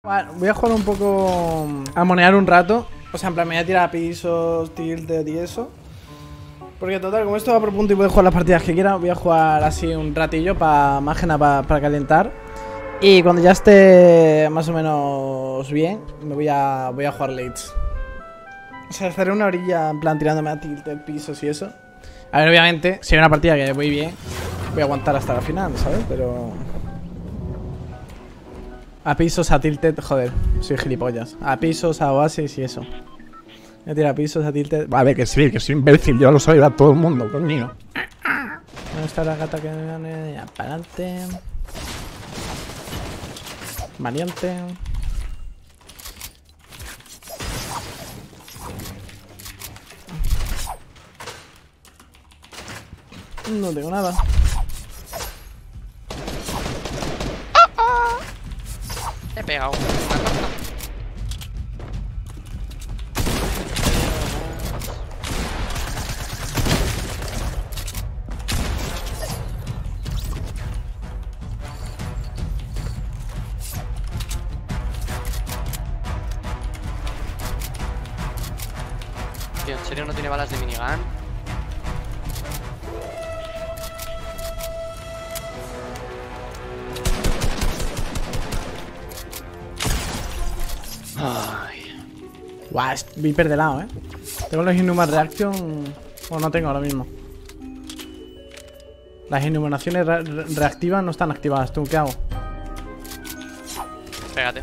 Bueno, voy a jugar un poco a monear un rato. O sea, en plan, me voy a tirar a pisos, tilted y eso. Porque total, como esto va por punto y puedo jugar las partidas que quiera, voy a jugar así un ratillo más que nada para calentar. Y cuando ya esté más o menos bien, me voy a jugar lates. O sea, estaré una orilla en plan tirándome a tilted, pisos y eso. A ver, obviamente, si hay una partida que voy bien, voy a aguantar hasta la final, ¿sabes? Pero... a pisos, a tilted, joder, soy gilipollas. A pisos, a oasis y eso. Voy a tirar a pisos, a tilted. Vale, que soy imbécil, yo lo soy, a todo el mundo, conmigo. ¿Dónde está la gata que me viene? Para adelante. Valiente. No tengo nada. He pegado una torta. Tío, ¿en serio no tiene balas de minigun? Guau, es Viper de lado, Tengo los Inhuman Reaction. O no tengo ahora mismo. Las inhumaciones reactivas no están activadas. ¿Tú qué hago? Pégate.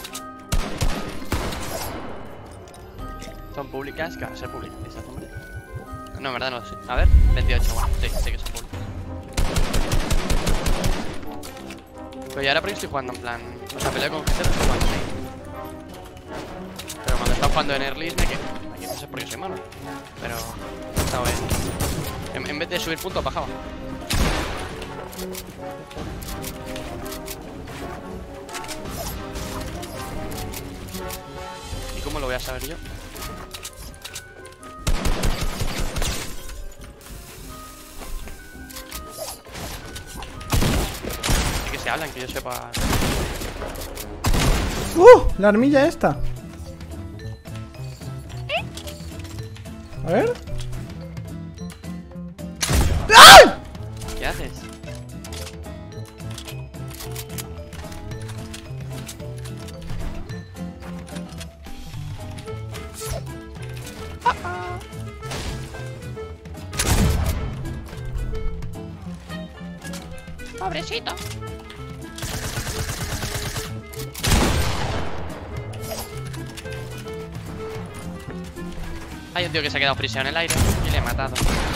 Son públicas, que van a ser públicas, hombre. No, en verdad no lo sé. A ver, 28, bueno, sí que son públicas. Pero ya ahora porque estoy jugando en plan. O sea, peleo con gente, pero estoy jugando ahí. Pero cuando estaba jugando en Early me quedo. Aquí no sé por qué soy malo. Pero está bien. En vez de subir puntos, bajaba. ¿Y cómo lo voy a saber yo? ¿De qué se hablan? Que yo sepa. La armilla esta. A ver. ¡Ay! ¿Qué haces? Pobrecito. Hay un tío que se ha quedado frisado en el aire y le he matado.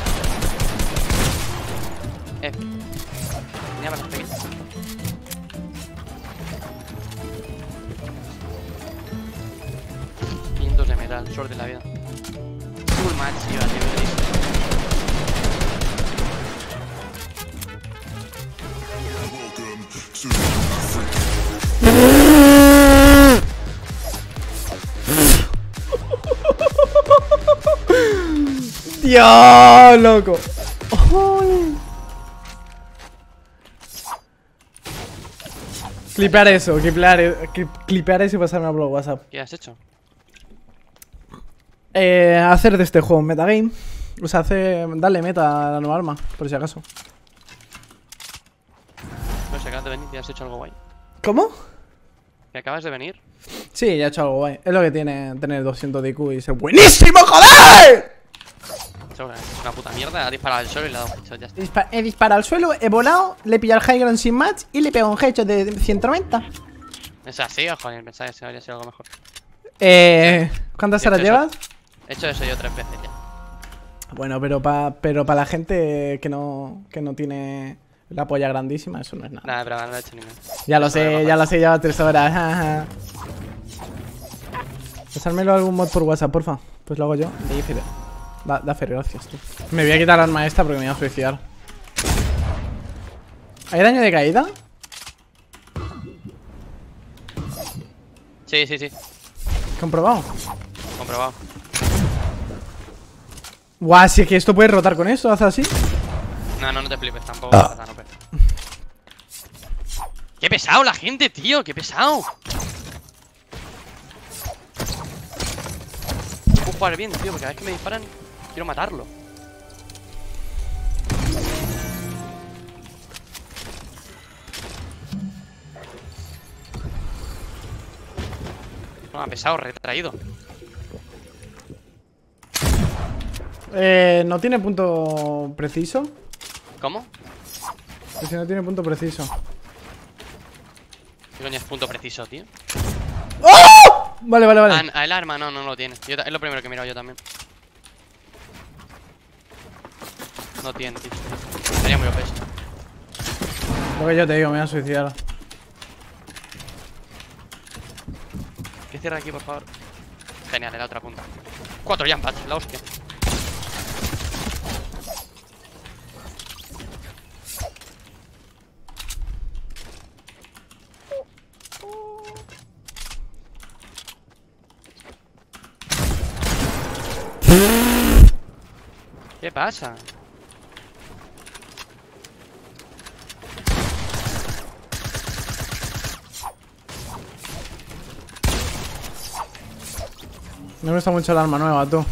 Tenía balas pequeñas. Pintos de metal, suerte en la vida. Full match, tío, al nivel de ¡Dios, loco! ¡Ay! Clipear eso, clipear eso y pasarme por WhatsApp. ¿Qué has hecho? Hacer de este juego un metagame. O sea, darle meta a la nueva arma, por si acaso. No sé, acabas de venir y has hecho algo guay. ¿Cómo? ¿Que acabas de venir? Sí, ya he hecho algo guay. Es lo que tiene tener 200 de IQ y ser buenísimo, joder. Seguramente es una puta mierda, ha disparado al suelo y le ha dado un headshot, ya está. He disparado al suelo, he volado, le he pillado el high ground sin match y le he pegado un headshot de 190. ¿Es así o joder? Pensaba que se habría sido algo mejor. ¿Cuántas horas llevas? He hecho eso yo 3 veces ya. Bueno, pero para la gente que no tiene la polla grandísima, eso no es nada. Nada, pero no lo he hecho ni nada. Ya lo sé, lleva 3 horas. Pasármelo algún mod por WhatsApp, porfa. Pues lo hago yo. Da fe, gracias, tío. Me voy a quitar la arma esta porque me voy a suicidar. ¿Hay daño de caída? Sí. ¿Comprobado? Comprobado. Guau, si es que esto puede rotar con eso, hace así. No te flipes tampoco. No, ¡qué pesado la gente, tío! ¡Qué pesado! puedo jugar bien, tío, porque cada vez que me disparan quiero matarlo. No, ha pesado, retraído. ¿No tiene punto preciso? ¿Cómo? Que si no tiene punto preciso. ¿Qué coño es punto preciso, tío? ¡Oh! Vale, vale, vale. Ah, el arma no lo tiene. Es lo primero que he mirado yo también. No tiene, tío. Sería muy OP. Lo que yo te digo, me voy a suicidar. Que cierre aquí, por favor. Genial, en la otra punta. 4 jump pads, la hostia. ¿Qué pasa? Me gusta mucho el arma nueva, tú.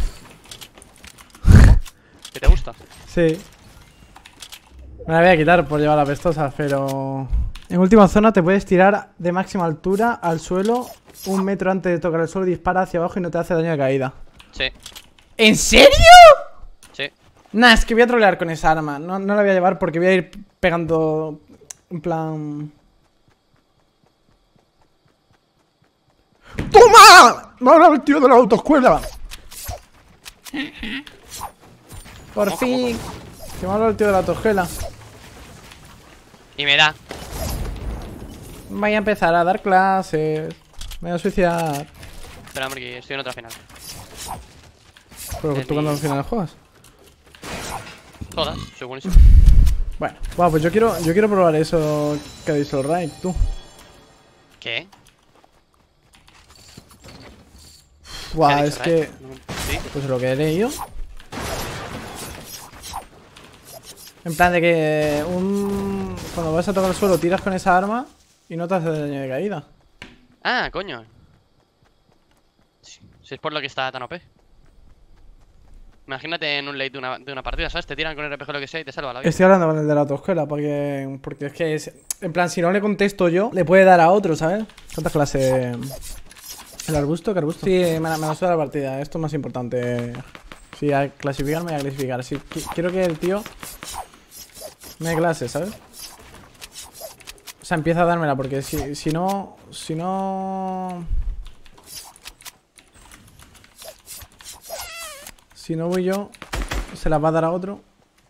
¿Qué te gusta? Sí. Me la voy a quitar por llevar la pestosa, pero... En última zona te puedes tirar de máxima altura al suelo 1 metro antes de tocar el suelo, dispara hacia abajo y no te hace daño de caída. Sí. ¿En serio? Sí. Nah, es que voy a trolear con esa arma. No la voy a llevar porque voy a ir pegando... En plan... ¡Toma! ¡Me ha hablado el tío de la autoescuela! Por fin. Que me ha hablado el tío de la autoescuela. Y me da. Voy a empezar a dar clases. Me voy a suicidar. Espera, hombre, que estoy en otra final. Pero tú cuando al final juegas. Todas, soy buenísimo. Bueno, pues yo quiero probar eso que ha dicho el Raid, tú. ¿Qué? Buah, ¿Qué ha es dicho, que... Ray? ¿Sí? Pues lo que he leído. En plan de que cuando vas a tocar el suelo tiras con esa arma y no te hace daño de caída. Ah, coño. Si es por lo que está tan OP. Imagínate en un late de una partida, ¿sabes? Te tiran con el RPG o lo que sea y te salva la vida. Estoy hablando con el de la autoescuela porque es que es... En plan, si no le contesto yo, le puede dar a otro, ¿sabes? ¿Cuántas clases? ¿El arbusto? ¿Qué arbusto? Sí, me la suda la partida. Esto es más importante. Sí, a clasificar me voy a clasificar. Sí, quiero que el tío me dé clase, ¿sabes? O sea, empieza a dármela porque si no... Si no voy yo, se la va a dar a otro.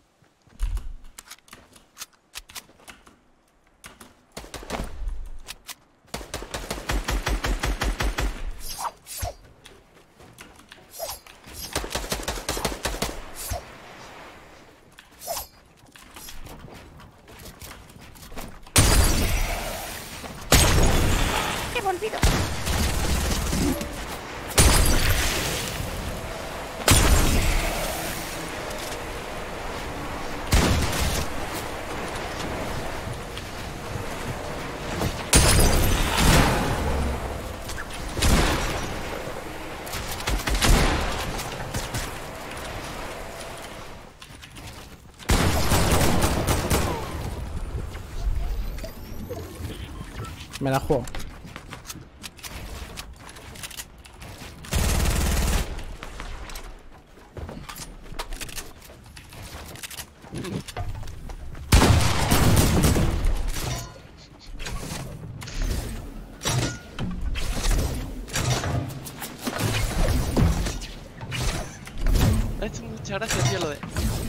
Me la juego. Ha hecho mucha gracia, tío, lo de...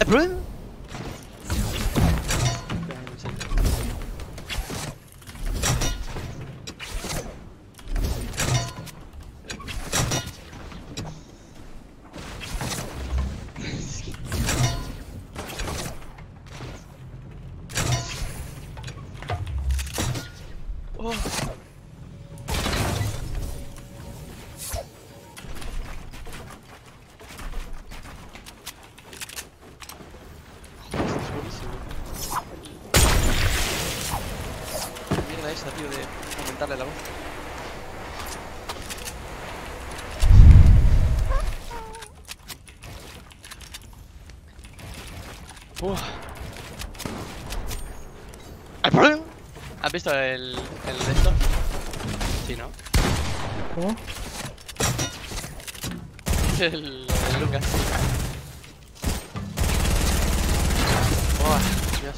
Oh. Mierda esa, tío, de aumentarle la voz. Uf. ¿Has visto el de esto? Sí, ¿no? ¿Cómo? El Lucas. Buah, Dios.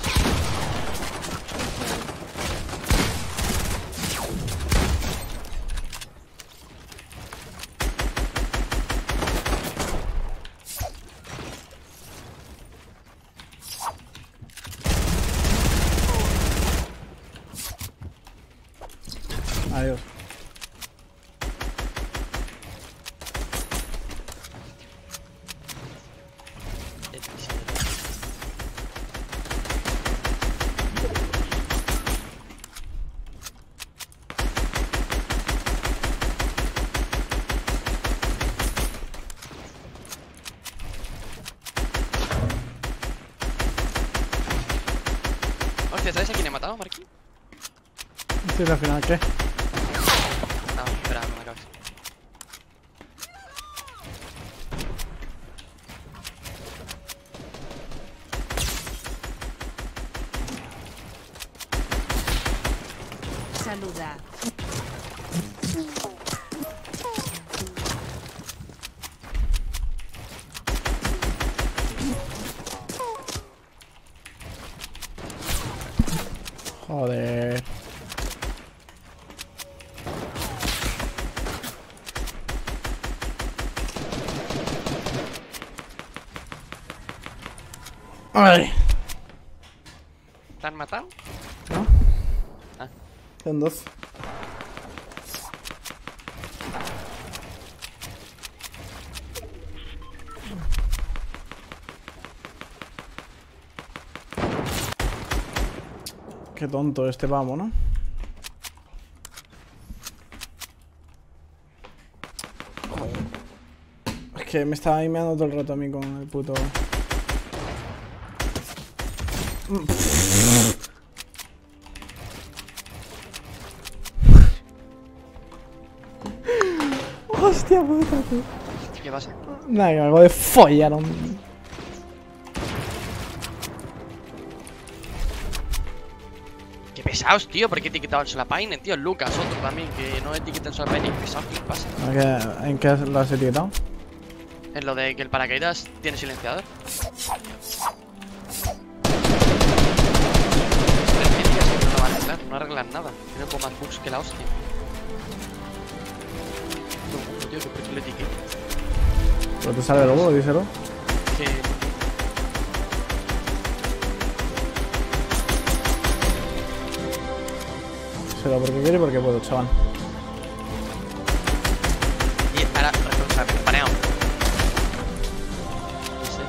Adiós. Hostia, ¿sabes a quién he matado, Marquín? Sí, al final, ¿qué? No, espera, no me acabes. Saluda. Joder. Ay. ¿Te han matado? ¿No? Ah. Son dos. Qué tonto este pavo, ¿no? Joder. Es que me estaba aimeando todo el rato a mí con el puto... Hostia puta, tío. ¿Qué pasa? Nada, que me acabo de follar a un... Qué pesados, tío. ¿Por qué etiquetado el Solapainen, tío? Lucas, otro también, que no etiqueta el Solapainen. Qué pesados, ¿qué pasa? ¿En qué lo has etiquetado? En lo de que el paracaídas tiene silenciador. No lo va a arreglar, no arreglan nada. Tiene como más bugs que la hostia. Todo el mundo, tío, que por qué lo etiqueta. ¿Pero te sale luego? Díselo. Que... Díselo porque quiero y porque puedo, chaval. Y ahora, paneado. No sé.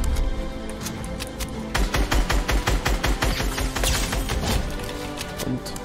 Punto.